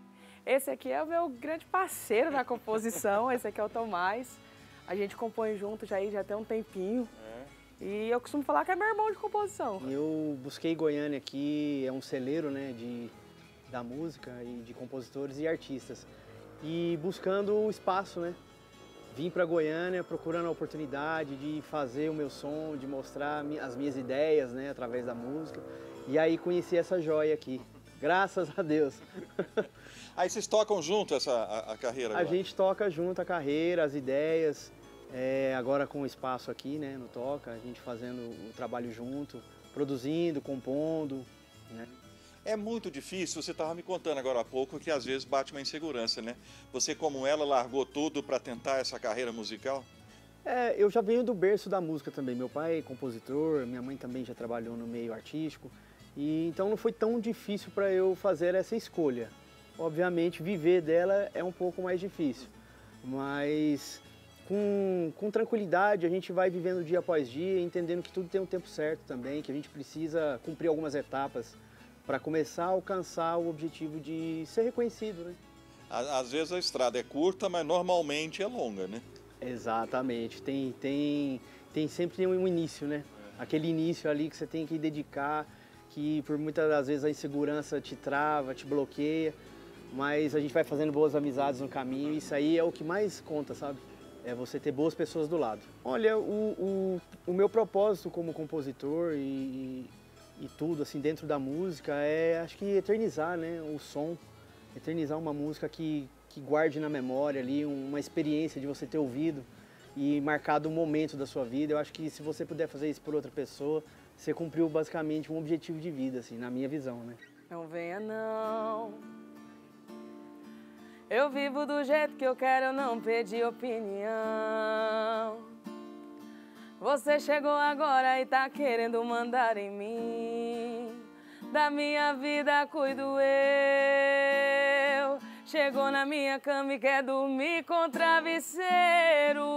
Esse aqui é o meu grande parceiro na composição, esse aqui é o Tomás. A gente compõe junto já, aí, já tem um tempinho. É. E eu costumo falar que é meu irmão de composição. Eu busquei Goiânia aqui, é um celeiro, né, de, da música e de compositores e artistas. E buscando o espaço, né? Vim para Goiânia procurando a oportunidade de fazer o meu som, de mostrar as minhas ideias, né, através da música. E aí conheci essa joia aqui. Graças a Deus. Aí vocês tocam junto essa, a, a carreira agora? A gente toca junto a carreira, as ideias, é, agora com o espaço aqui, né, no Toca, a gente fazendo o trabalho junto, produzindo, compondo, né. É muito difícil, você estava me contando agora há pouco que às vezes bate uma insegurança, né? Você, como ela, largou tudo para tentar essa carreira musical? É, eu já venho do berço da música também. Meu pai é compositor, minha mãe também já trabalhou no meio artístico. E então não foi tão difícil para eu fazer essa escolha. Obviamente, viver dela é um pouco mais difícil. Mas com, com tranquilidade a gente vai vivendo dia após dia, entendendo que tudo tem um tempo certo também, que a gente precisa cumprir algumas etapas para começar a alcançar o objetivo de ser reconhecido, né? Às vezes a estrada é curta, mas normalmente é longa, né? Exatamente. Tem, tem, tem sempre um início, né? Aquele início ali que você tem que dedicar, que por muitas das vezes a insegurança te trava, te bloqueia, mas a gente vai fazendo boas amizades no caminho e isso aí é o que mais conta, sabe? É você ter boas pessoas do lado. Olha, o, o, o meu propósito como compositor e... e tudo assim dentro da música é, acho que eternizar, né, o som, eternizar uma música que, que guarde na memória ali uma experiência de você ter ouvido e marcado um momento da sua vida. Eu acho que se você puder fazer isso por outra pessoa, você cumpriu basicamente um objetivo de vida, assim, na minha visão, né? Não venha não, eu vivo do jeito que eu quero, eu não pedi opinião. Você chegou agora e tá querendo mandar em mim. Da minha vida cuido eu. Chegou na minha cama e quer dormir com travesseiro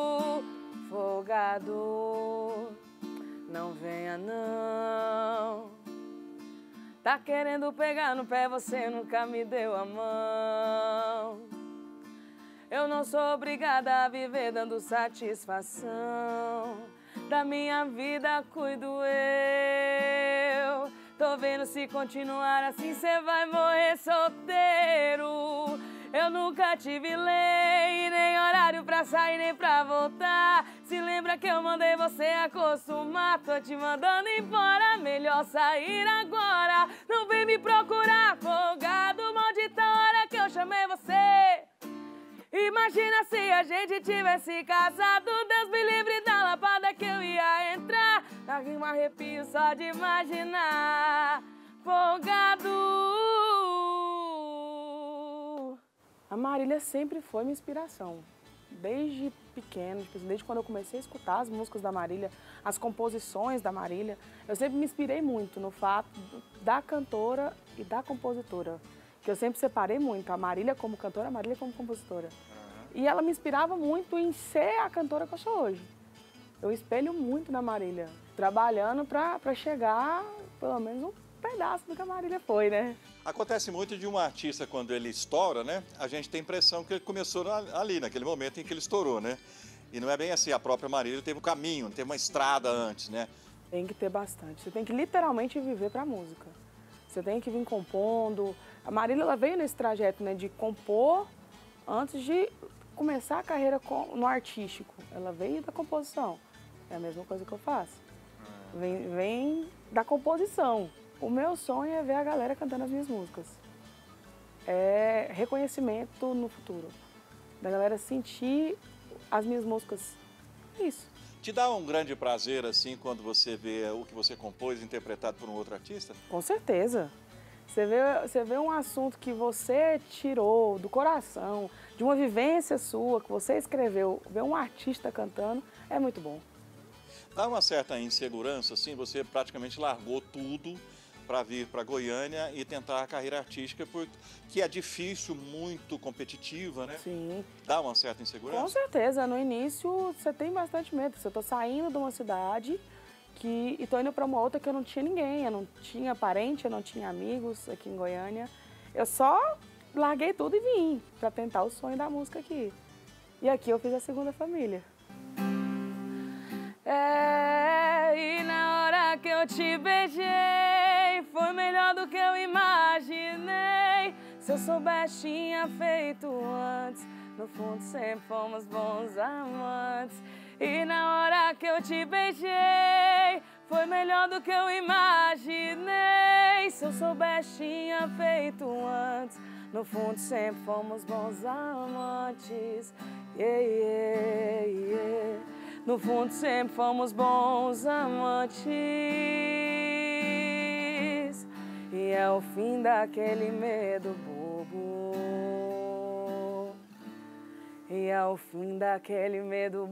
folgado. Não venha não. Tá querendo pegar no pé, você nunca me deu a mão. Eu não sou obrigada a viver dando satisfação. Da minha vida cuido eu. Tô vendo se continuar assim cê vai morrer solteiro. Eu nunca tive lei, nem horário pra sair, nem pra voltar. Se lembra que eu mandei você acostumar? Tô te mandando embora, melhor sair agora. Não vem me procurar, folgado, maldita hora que eu chamei você. Imagina se a gente tivesse casado, Deus me livre da lapada que eu ia entrar. Dá um arrepio só de imaginar, folgado. A Marília sempre foi minha inspiração, desde pequeno, desde quando eu comecei a escutar as músicas da Marília, as composições da Marília, eu sempre me inspirei muito no fato da cantora e da compositora. Que eu sempre separei muito, a Marília como cantora, a Marília como compositora. Uhum. E ela me inspirava muito em ser a cantora que eu sou hoje. Eu espelho muito na Marília, trabalhando para chegar, pelo menos, um pedaço do que a Marília foi, né? Acontece muito de um artista, quando ele estoura, né? A gente tem a impressão que ele começou ali, naquele momento em que ele estourou, né? E não é bem assim, a própria Marília teve um caminho, teve uma estrada antes, né? Tem que ter bastante, você tem que literalmente viver para a música. Você tem que vir compondo. A Marília ela veio nesse trajeto, né, de compor antes de começar a carreira no artístico. Ela veio da composição. É a mesma coisa que eu faço. Vem, vem da composição. O meu sonho é ver a galera cantando as minhas músicas. É reconhecimento no futuro. Da galera sentir as minhas músicas. Isso. Te dá um grande prazer, assim, quando você vê o que você compôs interpretado por um outro artista? Com certeza. Você vê, você vê um assunto que você tirou do coração, de uma vivência sua, que você escreveu, ver um artista cantando, é muito bom. Dá uma certa insegurança, assim, você praticamente largou tudo para vir para Goiânia e tentar a carreira artística, porque é difícil, muito competitiva, né? Sim. Dá uma certa insegurança? Com certeza. No início, você tem bastante medo. Eu estou saindo de uma cidade que, e estou indo para uma outra que eu não tinha ninguém. Eu não tinha parente, eu não tinha amigos aqui em Goiânia. Eu só larguei tudo e vim para tentar o sonho da música aqui. E aqui eu fiz a segunda família. É, e na hora que eu te beijei, foi melhor do que eu imaginei. Se eu soubesse, tinha feito antes. No fundo, sempre fomos bons amantes. E na hora que eu te beijei, foi melhor do que eu imaginei. Se eu soubesse, tinha feito antes. No fundo, sempre fomos bons amantes. Yeah, yeah, yeah. No fundo, sempre fomos bons amantes. E é o fim daquele medo bobo. E é o fim daquele medo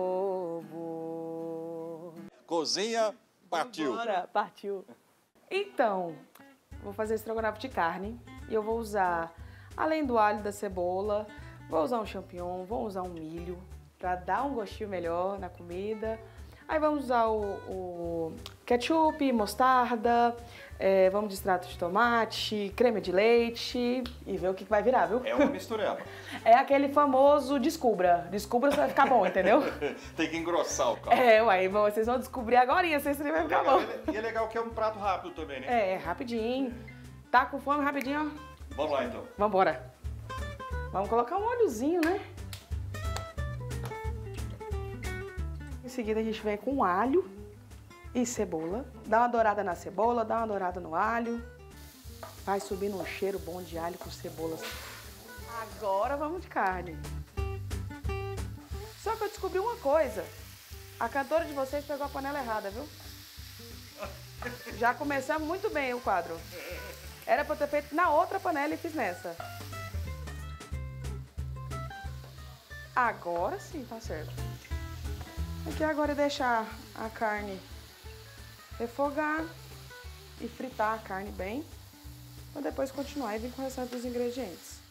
bobo. Cozinha, partiu. Bora, partiu. Então, vou fazer estrogonofe de carne. E eu vou usar, além do alho e da cebola, vou usar um champignon, vou usar um milho, para dar um gostinho melhor na comida. Aí vamos usar o, o ketchup, mostarda, é, vamos de extrato de tomate, creme de leite e ver o que vai virar, viu? É uma mistureba. É aquele famoso descubra. Descubra, você vai ficar bom, entendeu? Tem que engrossar o caldo. É, uai, vocês vão descobrir agora e vocês vai ficar legal, bom. E é legal que é um prato rápido também, né? É, rapidinho. Tá com fome, rapidinho, ó. Vamos lá, então. Vambora. Vamos colocar um óleozinho, né? Em seguida a gente vem com alho e cebola. Dá uma dourada na cebola, dá uma dourada no alho. Vai subindo um cheiro bom de alho com cebolas. Agora vamos de carne. Só que eu descobri uma coisa. A cantora de vocês pegou a panela errada, viu? Já começamos muito bem o quadro. Era pra eu ter feito na outra panela e fiz nessa. Agora sim, tá certo. Aqui agora é deixar a carne refogar e fritar a carne bem, para depois continuar e vir com o restante dos ingredientes.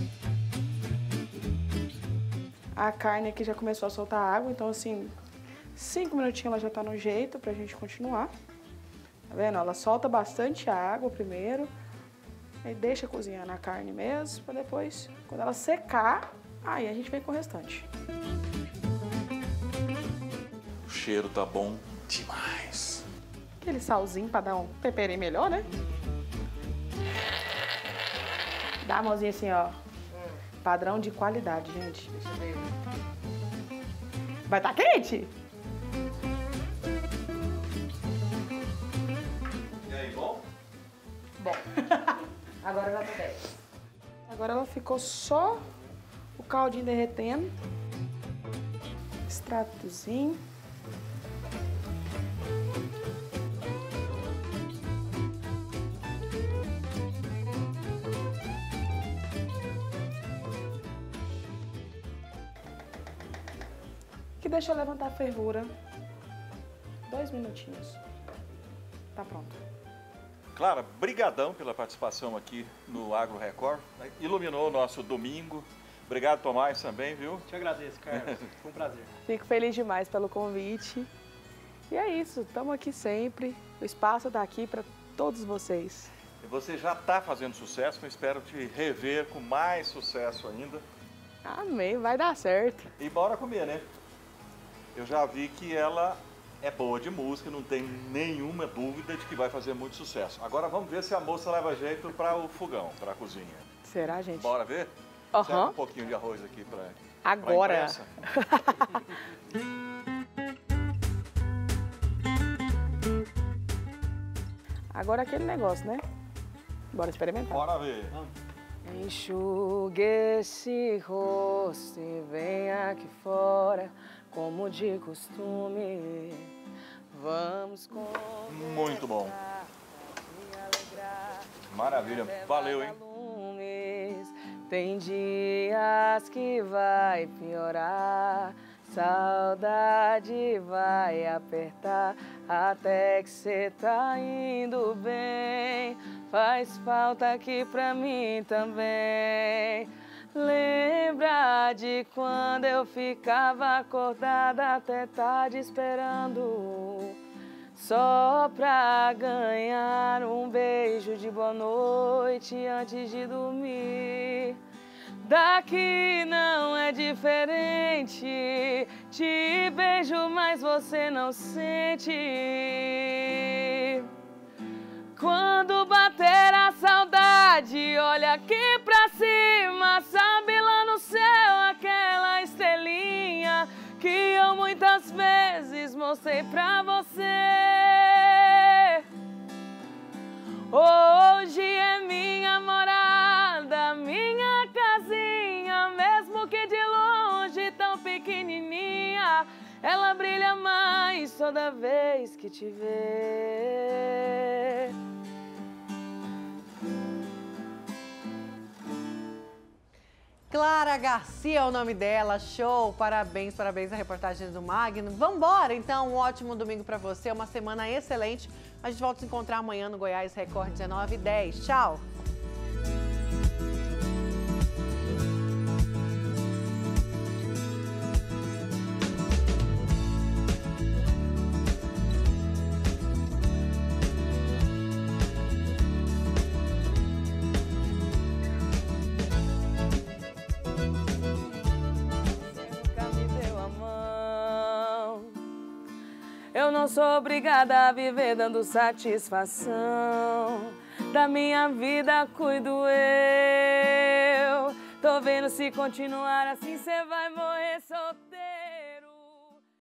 A carne aqui já começou a soltar água, então assim, cinco minutinhos ela já tá no jeito pra gente continuar. Tá vendo? Ela solta bastante água primeiro, aí deixa cozinhar na carne mesmo, para depois, quando ela secar, aí a gente vem com o restante. O cheiro tá bom demais. Aquele salzinho para dar um temperinho melhor, né? Dá a mãozinha assim, ó. Padrão de qualidade, gente. Deixa eu ver. Vai tá quente? E aí, bom? Bom. Agora já tá dez. Agora ela ficou só o caldinho derretendo. Extratozinho. Que deixa eu levantar a fervura. Dois minutinhos. Tá pronto. Clara, brigadão pela participação aqui no Agro Record. Iluminou o nosso domingo. Obrigado, Tomás, também, viu? Te agradeço, Carlos. Foi um prazer. Fico feliz demais pelo convite. E é isso, estamos aqui sempre. O espaço está aqui para todos vocês. E você já está fazendo sucesso, eu espero te rever com mais sucesso ainda. Amém, vai dar certo. E bora comer, né? Eu já vi que ela é boa de música, não tem nenhuma dúvida de que vai fazer muito sucesso. Agora vamos ver se a moça leva jeito para o fogão, para a cozinha. Será, gente? Bora ver? Aham. Serve um pouquinho de arroz aqui para agora. Agora aquele negócio, né? Bora experimentar. Bora ver. Enxugue esse rosto e vem aqui fora, como de costume. Vamos com muito bom. Maravilha. Valeu, hein? Tem dias que vai piorar, saudade vai apertar, até que cê tá indo bem. Faz falta aqui pra mim também. Lembra de quando eu ficava acordada até tarde esperando. só pra ganhar um beijo de boa noite antes de dormir. Daqui não é diferente, te beijo, mas você não sente. Quando bater a saudade, olha aqui pra cima, sabe lá no céu aquela estrelinha que eu muitas vezes mostrei pra você. Hoje é minha morada, minha casinha, mesmo que de longe tão pequenininha, ela brilha mais toda vez que te vê. Clara Garcia é o nome dela, show, parabéns, parabéns à reportagem do Magno. Vambora, então, um ótimo domingo pra você, uma semana excelente. A gente volta a se encontrar amanhã no Goiás Record dezenove e dez. Tchau! Eu não sou obrigada a viver dando satisfação. Da minha vida cuido eu. Tô vendo se continuar assim cê vai morrer solteiro.